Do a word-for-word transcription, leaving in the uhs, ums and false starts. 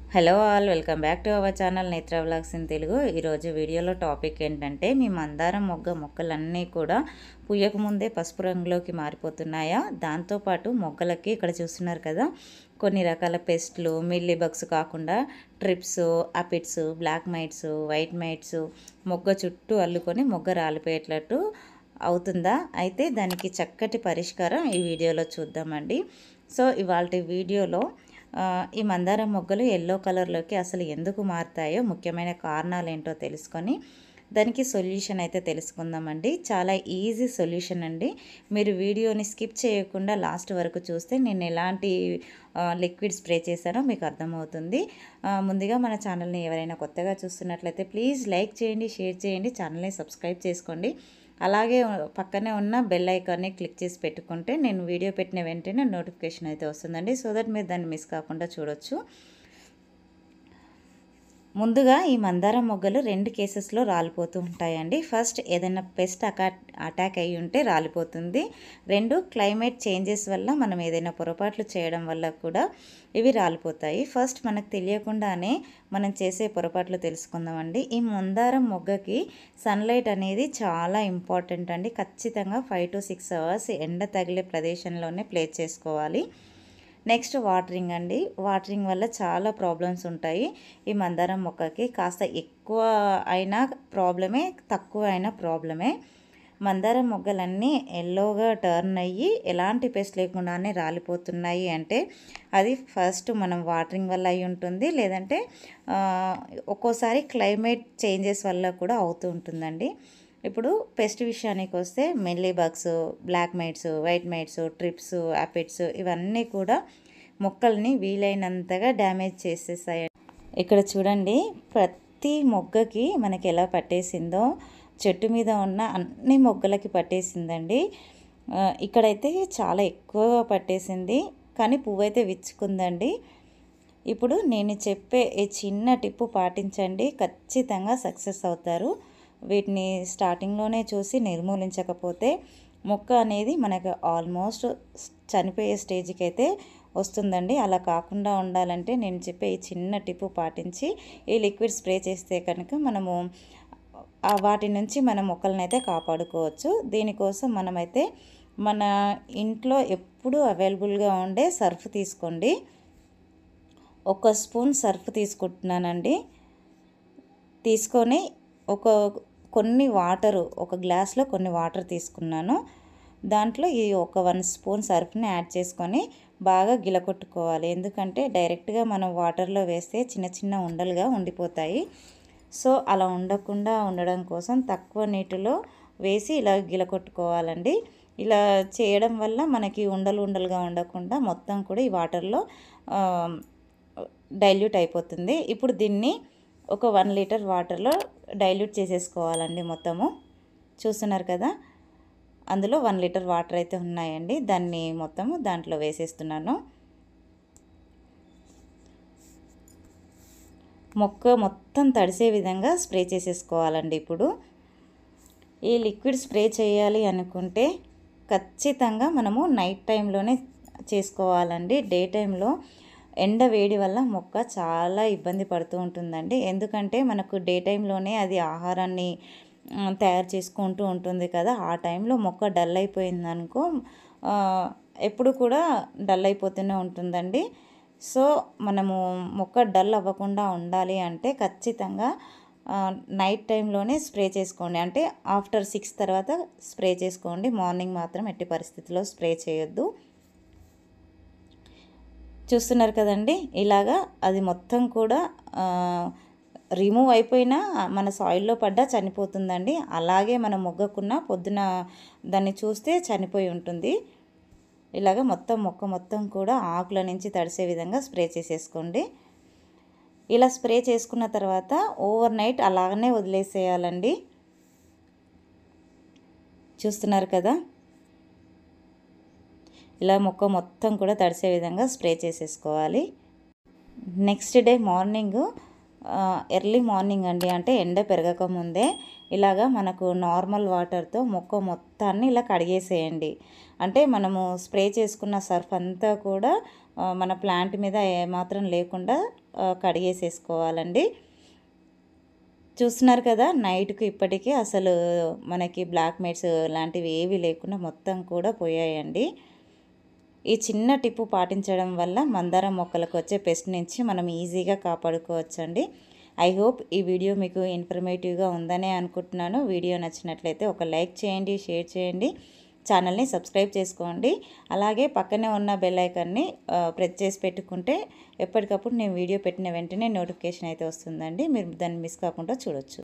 Hello all, welcome back to our channel Netravlogs in Telugu. ఈరోజు వీడియోలో topic ఏంటంటే, మీ మందారం మొగ్గ మొక్కలన్నీ కూడా పుయ్యక ముందే పసుపు రంగులోకి మారిపోతున్నాయా, దాంతోపాటు మొగ్గలకి ఇక్కడ చూస్తున్నారు కదా కొన్ని రకాల పెస్ట్లు, మిల్లీ బగ్స్ కాకుండా thrips, aphids, black mites, white mites మొగ్గ చుట్టూ అల్లుకొని మొగ్గ రాలిపోయేటట్టు అవుతుందా? అయితే దానికి చక్కటి పరిష్కారం ఈ వీడియోలో చూద్దామండి. సో ఇవాళ వీడియోలో ఈ మందారం మొగ్గలు ఎల్లో కలర్లోకి అసలు ఎందుకు మారుతాయో, ముఖ్యమైన కారణాలు ఏంటో తెలుసుకొని దానికి సొల్యూషన్ అయితే తెలుసుకుందామండి. చాలా ఈజీ సొల్యూషన్ అండి. మీరు వీడియోని స్కిప్ చేయకుండా లాస్ట్ వరకు చూస్తే నేను ఎలాంటి లిక్విడ్ స్ప్రే చేశానో మీకు అర్థమవుతుంది. ముందుగా మన ఛానల్ని ఎవరైనా కొత్తగా చూస్తున్నట్లయితే ప్లీజ్ లైక్ చేయండి, షేర్ చేయండి, ఛానల్ని సబ్స్క్రైబ్ చేసుకోండి. అలాగే పక్కనే ఉన్న బెల్ ఐకాన్ని క్లిక్ చేసి పెట్టుకుంటే నేను వీడియో పెట్టిన వెంటనే నోటిఫికేషన్ అయితే వస్తుందండి. సో దట్ మీరు దాన్ని మిస్ కాకుండా చూడొచ్చు. ముందుగా ఈ మందారం మొగ్గలు రెండు కేసెస్లో రాలిపోతూ ఉంటాయండి. ఫస్ట్ ఏదైనా పెస్ట్ అకా అటాక్ అయ్యి ఉంటే రాలిపోతుంది. రెండు, క్లైమేట్ చేంజెస్ వల్ల మనం ఏదైనా పొరపాట్లు చేయడం వల్ల కూడా ఇవి రాలిపోతాయి. ఫస్ట్ మనకు తెలియకుండానే మనం చేసే పొరపాట్లు తెలుసుకుందామండి. ఈ మందారం మొగ్గకి సన్లైట్ అనేది చాలా ఇంపార్టెంట్ అండి. ఖచ్చితంగా ఫైవ్ టు సిక్స్ అవర్స్ ఎండ తగిలే ప్రదేశంలోనే ప్లేస్ చేసుకోవాలి. నెక్స్ట్ వాటరింగ్ అండి. వాటరింగ్ వల్ల చాలా ప్రాబ్లమ్స్ ఉంటాయి. ఈ మందారం మొక్కకి కాస్త ఎక్కువ అయినా ప్రాబ్లమే, తక్కువ అయినా ప్రాబ్లమే. మందారం మొగ్గలన్నీ ఎల్లోగా టర్న్ అయ్యి ఎలాంటి పెస్ట్ లేకుండానే రాలిపోతున్నాయి అంటే అది ఫస్ట్ మనం వాటరింగ్ వల్ల అయి ఉంటుంది, లేదంటే ఒక్కోసారి క్లైమేట్ చేంజెస్ వల్ల కూడా అవుతూ ఉంటుందండి. ఇప్పుడు పెస్ట్ విషయానికి వస్తే mealy bugs, black mites, white mites, thrips, aphids ఇవన్నీ కూడా మొక్కల్ని వీలైనంతగా డ్యామేజ్ చేసేసాయి. ఇక్కడ చూడండి, ప్రతి మొగ్గకి మనకి ఎలా పట్టేసిందో, చెట్టు మీద ఉన్న అన్ని మొగ్గలకి పట్టేసిందండి. ఇక్కడైతే చాలా ఎక్కువగా పట్టేసింది, కానీ పువ్వు అయితే విచ్చుకుందండి. ఇప్పుడు నేను చెప్పే ఈ చిన్న టిప్పు పాటించండి, ఖచ్చితంగా సక్సెస్ అవుతారు. వీటిని స్టార్టింగ్లోనే చూసి నిర్మూలించకపోతే మొక్క అనేది మనకు ఆల్మోస్ట్ చనిపోయే స్టేజ్కి అయితే వస్తుందండి. అలా కాకుండా ఉండాలంటే నేను చెప్పే ఈ చిన్న టిప్పు పాటించి ఈ లిక్విడ్ స్ప్రే చేస్తే కనుక మనము వాటి నుంచి మన మొక్కలను అయితే కాపాడుకోవచ్చు. దీనికోసం మనమైతే మన ఇంట్లో ఎప్పుడూ అవైలబుల్గా ఉండే సర్ఫ్ తీసుకోండి. ఒక స్పూన్ సర్ఫ్ తీసుకుంటున్నానండి. తీసుకొని ఒక కొన్ని వాటరు, ఒక గ్లాస్లో కొన్ని వాటర్ తీసుకున్నాను. దాంట్లో ఈ ఒక వన్ స్పూన్ సర్ఫ్ని యాడ్ చేసుకొని బాగా గిలకొట్టుకోవాలి. ఎందుకంటే డైరెక్ట్గా మనం వాటర్లో వేస్తే చిన్న చిన్న ఉండలుగా ఉండిపోతాయి. సో అలా ఉండకుండా ఉండడం కోసం తక్కువ నీటిలో వేసి ఇలా గిలకొట్టుకోవాలండి. ఇలా చేయడం వల్ల మనకి ఉండలు ఉండలుగా ఉండకుండా మొత్తం కూడా ఈ వాటర్లో డైల్యూట్ అయిపోతుంది. ఇప్పుడు దీన్ని ఒక వన్ లీటర్ వాటర్లో డైల్యూట్ చేసేసుకోవాలండి. మొత్తము చూస్తున్నారు కదా, అందులో వన్ లీటర్ వాటర్ అయితే ఉన్నాయండి. దాన్ని మొత్తము దాంట్లో వేసేస్తున్నాను. మొక్క మొత్తం తడిసే విధంగా స్ప్రే చేసేసుకోవాలండి. ఇప్పుడు ఈ లిక్విడ్ స్ప్రే చేయాలి అనుకుంటే ఖచ్చితంగా మనము నైట్ టైంలోనే చేసుకోవాలండి. డే టైంలో ఎండ వేడి వల్ల మొక్క చాలా ఇబ్బంది పడుతూ ఉంటుందండి. ఎందుకంటే మనకు డే టైంలోనే అది ఆహారాన్ని తయారు చేసుకుంటూ ఉంటుంది కదా, ఆ టైంలో మొక్క డల్ అయిపోయిందనుకో ఎప్పుడు కూడా డల్ అయిపోతూనే ఉంటుందండి. సో మనము మొక్క డల్ అవ్వకుండా ఉండాలి అంటే ఖచ్చితంగా నైట్ టైంలోనే స్ప్రే చేసుకోండి. అంటే ఆఫ్టర్ సిక్స్ తర్వాత స్ప్రే చేసుకోండి. మార్నింగ్ మాత్రం ఎట్టి పరిస్థితుల్లో స్ప్రే చేయొద్దు. చూస్తున్నారు కదండి, ఇలాగా అది మొత్తం కూడా రిమూవ్ అయిపోయినా మన సాయిల్లో పడ్డా చనిపోతుందండి. అలాగే మన మొగ్గకున్న పొద్దున దాన్ని చూస్తే చనిపోయి ఉంటుంది. ఇలాగ మొత్తం మొక్క మొత్తం కూడా ఆకుల నుంచి తడిసే విధంగా స్ప్రే చేసేసుకోండి. ఇలా స్ప్రే చేసుకున్న తర్వాత ఓవర్ నైట్ అలాగనే వదిలేసేయాలండి. చూస్తున్నారు కదా, ఇలా మొక్క మొత్తం కూడా తడిసే విధంగా స్ప్రే చేసేసుకోవాలి. Next day morning, early morning అండి, అంటే ఎండ పెరగక ముందే ఇలాగా మనకు నార్మల్ వాటర్తో మొక్క మొత్తాన్ని ఇలా కడిగేసేయండి. అంటే మనము స్ప్రే చేసుకున్న సర్ఫ్ అంతా కూడా మన ప్లాంట్ మీద ఏమాత్రం లేకుండా కడిగేసేసుకోవాలండి. చూస్తున్నారు కదా, నైట్కి ఇప్పటికీ అసలు మనకి బ్లాక్ మెట్స్ లాంటివి ఏవి లేకుండా మొత్తం కూడా పోయాయండి. ఈ చిన్న టిప్పు పాటించడం వల్ల మందారం మొక్కలకు వచ్చే పెస్ట్ నుంచి మనం ఈజీగా కాపాడుకోవచ్చండి. ఐ హోప్ ఈ వీడియో మీకు ఇన్ఫర్మేటివ్గా ఉందనే అనుకుంటున్నాను. వీడియో నచ్చినట్లయితే ఒక లైక్ చేయండి, షేర్ చేయండి, ఛానల్ని సబ్స్క్రైబ్ చేసుకోండి. అలాగే పక్కనే ఉన్న బెల్ ఐకాన్ని ప్రెస్ చేసి పెట్టుకుంటే ఎప్పటికప్పుడు నేను వీడియో పెట్టిన వెంటనే నోటిఫికేషన్ అయితే వస్తుందండి. మీరు దాన్ని మిస్ కాకుండా చూడొచ్చు.